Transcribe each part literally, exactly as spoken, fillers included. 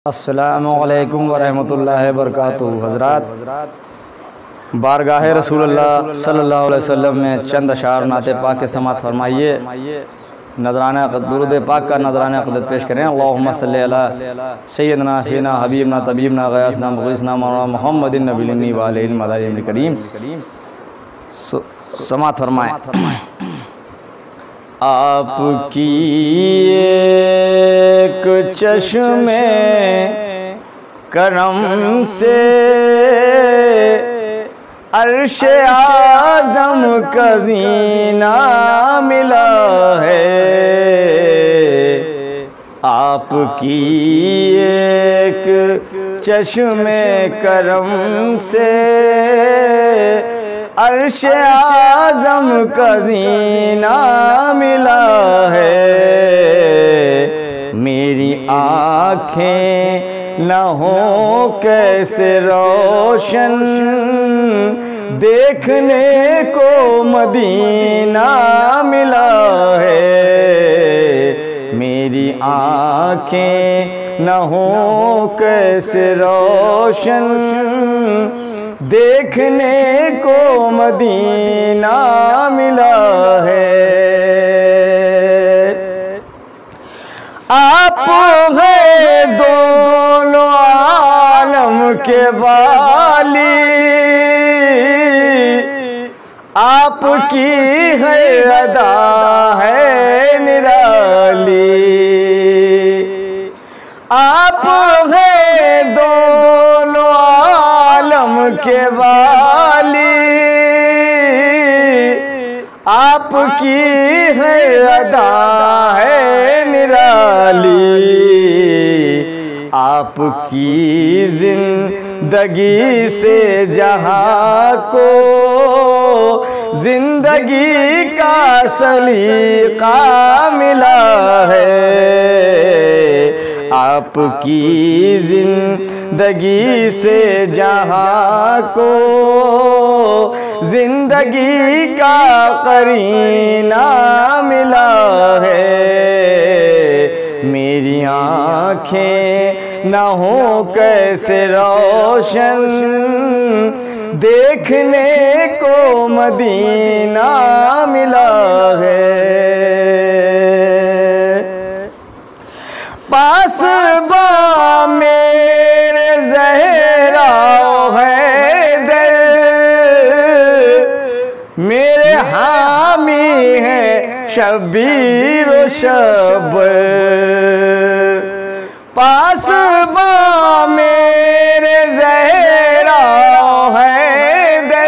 अस्सलामुअलैकुम वरहमतुल्लाहि वबरकातुहू। हज़रात बारगाह रसूलुल्लाह सल्लल्लाहु अलैहि वसल्लम में चंद अशार नाते पाक के समात फरमाइए। नजराना दुरूद पाक का नजराना क़दर पेश करें। अल्लाहुम्मा सल्ली अला सय्यदना फ़ीना हबीबना तबीबना गयासना मुग़ीसना मौलाना मुहम्मदिन नबील उम्मी व अलैहि मदारिल करीम। समात फरमाएं। आपकी एक चश्मे करम से अर्श आज़म का ज़ीना मिला है। आपकी एक चश्मे करम से अर्श आज़म का ज़ीना मिला है। मेरी आँखें न हो कैसे रोशन, देखने को मदीना मिला है। मेरी आँखें न हो कैसे रोशन, देखने को मदीना मिला है। आप है दोनों आलम के वाली, आपकी है अदा है निराली। आप है दोनों आलम के वाली, आपकी है अदा है निराली। आपकी जिंदगी से जहाँ को जिंदगी का सलीका मिला है। आपकी जिंदगी से जहाँ को जिंदगी का करीना मिला है। मेरी आँखें न हो कैसे रोशन, देखने को मदीना मिला है। पास बा मेरे ज़हरा है दर, मेरे हामी है शबीर व शबर। पास बा मेरे ज़हरा है दर,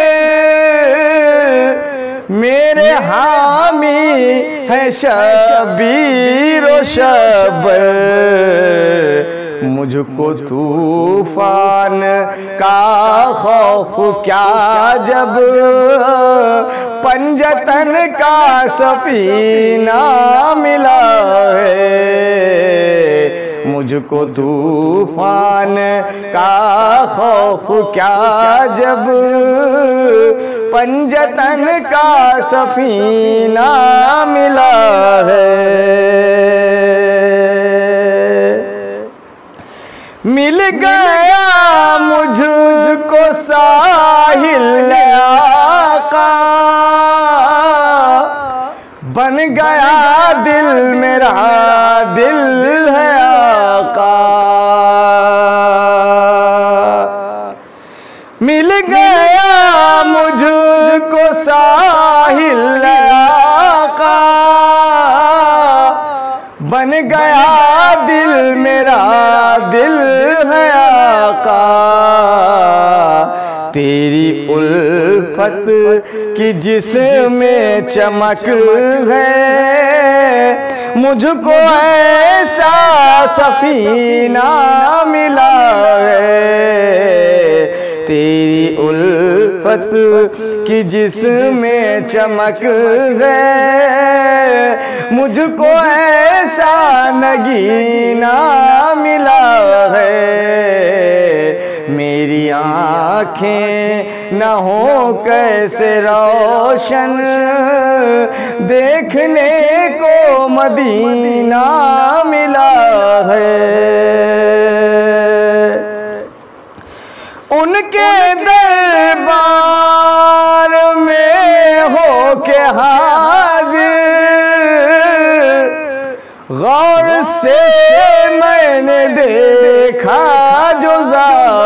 मेरे हामी है शबीर व शबर। मुझको तूफान का खौफ क्या जब पंजतन का सफीना मिला है। मुझको तूफान का खौफ क्या जब पंजतन का सफीना मिला है। मिल गया मुझको साहिल आका, बन गया दिल मेरा दिल है आका। मिल गया मुझको साहिल आका, बन गया दिल मेरा दिल है आका। तेरी उल्फत की जिसमें चमक है, मुझको ऐसा सफीना मिला है। तेरी उल्फत की जिसमें चमक है, मुझको ऐसा नगीना मिला है। मेरी आँखें न हो कैसे रोशन, देखने को मदीना मिला है।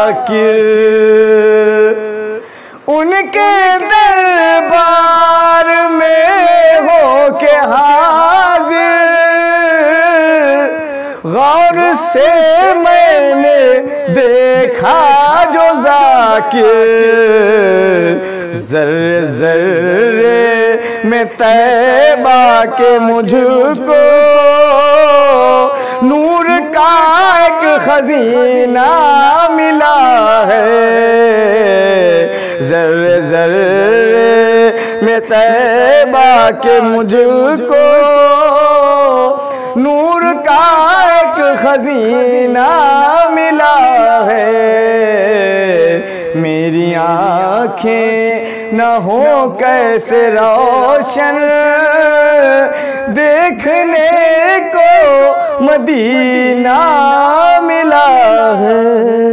जाकिर, उनके दरबार में हो के हाजिर, गौर से मैंने देखा जो जाकिर, जर्रे जर्रे में तैबा के मुझको नूर का एक खजीना मिला है, जर्रे जर्रे में तैबा के मुझको नूर का एक खजीना मिला है। मेरी आँखें न हो कैसे रोशन, देखने को मदीना मिला है।